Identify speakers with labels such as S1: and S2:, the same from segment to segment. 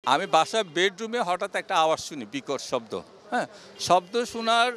S1: আমি বাসার বেডরুমে হঠাৎ একটা আওয়াজ শুনি, বিকট শব্দ। হ্যাঁ, শব্দ শোনার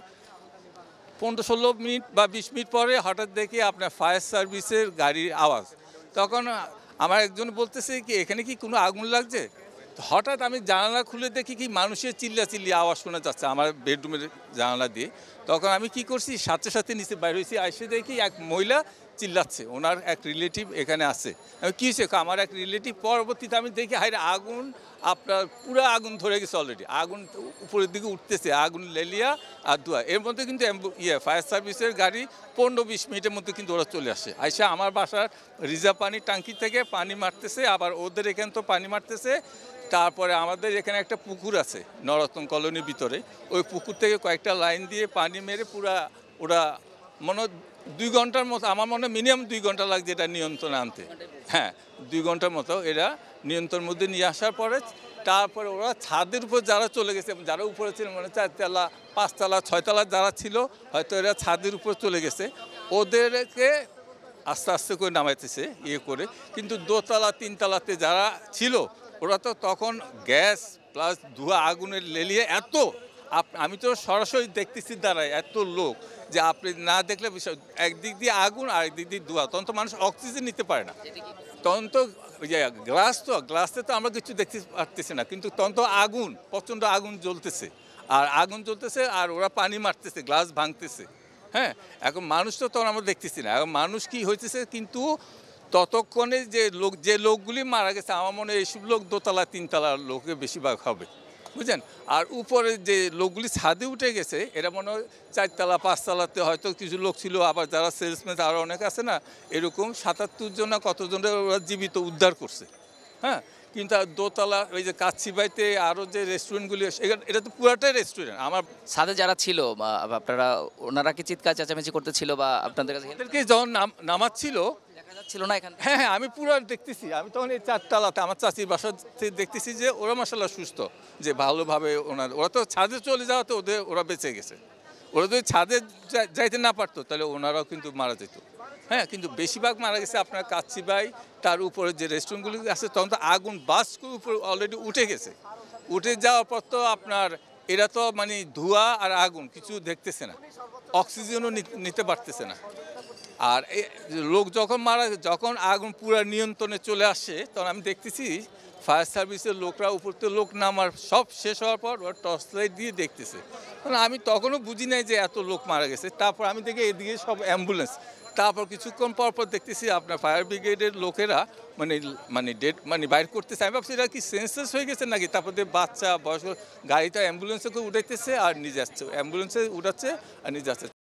S1: 15-16 মিনিট বা 20 মিনিট পরে হঠাৎ দেখি আপনার ফায়ার সার্ভিসের গাড়ির আওয়াজ। তখন আমার একজন বলতেছে কি এখানে কি কোনো আগুন লাগছে? হঠাৎ আমি জানালা খুলে দেখি কি মানুষের চিল্লাচিল্লি আওয়াজ শোনা যাচ্ছে আমার বেডরুমের জানালা দিয়ে। তখন আমি কি করছি, সাথে সাথে নিচে বাইরে হয়েছি, এসে দেখি এক মহিলা চিল্লাচ্ছে, ওনার এক রিলেটিভ এখানে আছে। আমি কী হয়েছে? আমার এক রিলেটিভ। পরবর্তীতে আমি দেখি হাইরে আগুন, আপনার পুরো আগুন ধরে গেছে অলরেডি, আগুন উপরের দিকে উঠতেছে, আগুন লেলিয়া আর ধোঁয়া। এর মধ্যে কিন্তু ফায়ার সার্ভিসের গাড়ি 15-20 মিনিটের মধ্যে কিন্তু ওরা চলে আসে। আইসা আমার বাসার রিজার্ভ পানির ট্যাঙ্কি থেকে পানি মারতেছে, আবার ওদের এখানে তো পানি মারতেছে। তারপরে আমাদের এখানে একটা পুকুর আছে নরতন কলোনির ভিতরে, ওই পুকুর থেকে কয়েকটা লাইন দিয়ে পানি মেরে পুরা ওরা মনে 2 ঘন্টার মতো, আমার মনে মিনিমাম 2 ঘন্টা লাগছে এটা নিয়ন্ত্রণে আনতে। হ্যাঁ, 2 ঘন্টার মতো এরা নিয়ন্ত্রণের মধ্যে নিয়ে আসার পরে তারপরে ওরা ছাদের উপর যারা চলে গেছে, যারা উপরে ছিল মানে 4 তলা 5 তলা 6 তলা যারা ছিল, হয়তো এরা ছাদের উপর চলে গেছে, ওদেরকে আস্তে আস্তে করে নামাইতেছে করে। কিন্তু 2 তলা 3 তলাতে যারা ছিল ওরা তো তখন গ্যাস প্লাস ধোঁয়া আগুনের লেলিয়ে এত, আমি তো সরাসরি দেখতেছি দাঁড়ায় এত লোক যে আপনি না দেখলে বিষয়, একদিক দিয়ে আগুন আর একদিক দিয়ে ধোঁয়া, তখন তো মানুষ অক্সিজেন নিতে পারে না। তখন তো গ্লাসে তো আমরা কিছু দেখতে পারতেছি না, কিন্তু তখন তো আগুন, প্রচণ্ড আগুন জ্বলতেছে, আর আগুন জ্বলতেছে আর ওরা পানি মারতেছে, গ্লাস ভাঙতেছে। হ্যাঁ, এখন মানুষ তো তখন আমরা দেখতেছি না, এখন মানুষ কি হইতেছে। কিন্তু ততক্ষণে যে লোকগুলি মারা গেছে, আমার মনে হয় এইসব লোক 2 তলা 3 তলার লোকে বেশিরভাগ হবে, বুঝলেন। আর উপরে যে লোকগুলি ছাদে উঠে গেছে এরা মনে হয় 4 তলা 5 তলাতে হয়তো কিছু লোক ছিল, আবার যারা সেলসম্যান আরও অনেক আছে না, এরকম 77 জন না কতজনের ওরা জীবিত উদ্ধার করছে। হ্যাঁ, কিন্তু আর দোতলা ওই যে কাচ্চিবাইতে আরও যে রেস্টুরেন্টগুলি, এটা তো পুরাটাই রেস্টুরেন্ট। আমার
S2: ছাদে যারা ছিল বা আপনারা, ওনারা কি চিৎকার চেঁচামেচি করতেছিল বা আপনাদের কাছে
S1: এদেরকে যখন নামাচ্ছিল
S2: দেখা যাচ্ছিল না এখানে?
S1: হ্যাঁ, আমি পুরো দেখতেছি। আমি তখন এই 4 তলাতে আমার চাচির বাসা দেখতেছি যে ওরা মাশাআল্লাহ সুস্থ, যে ভালোভাবে ওরা তো ছাদে চলে যাওয়াতে ওরা বেঁচে গেছে। ওরা যদি ছাদে যাইতে না পারতো তাহলে ওনারাও কিন্তু মারা যেত। হ্যাঁ, কিন্তু বেশিরভাগ মারা গেছে আপনার কাচ্চিবাই, তার উপরে যে রেস্টুরেন্টগুলি আছে, তখন তো আগুন বাস উপরে অলরেডি উঠে গেছে। উঠে যাওয়ার পর তো আপনার এরা তো মানে ধোঁয়া আর আগুন কিছু দেখতেছে না, অক্সিজেনও নিতে পারতেছে না। আর লোক যখন আগুন পুরো নিয়ন্ত্রণে চলে আসে, তখন আমি দেখতেছি ফায়ার সার্ভিসের লোকরা উপর থেকে লোক নামার সব শেষ হওয়ার পর ওরা টর্চ লাইট দিয়ে দেখতেছে। মানে আমি তখনও বুঝি নাই যে এত লোক মারা গেছে। তারপর আমি দেখি এদিকে সব অ্যাম্বুলেন্স। তারপর কিছুক্ষণ পর দেখতেছি আপনার ফায়ার ব্রিগেডের লোকেরা মানে বাইর করতেছে। আমি ভাবছি এরা কি সেন্সলেস হয়ে গেছে নাকি। তারপর বাচ্চা বয়স্ক গাড়িটা অ্যাম্বুলেন্সে উঠাইতেছে আর নিয়ে যাচ্ছে, অ্যাম্বুলেন্সে উঠাচ্ছে আর নিয়ে যাচ্ছে।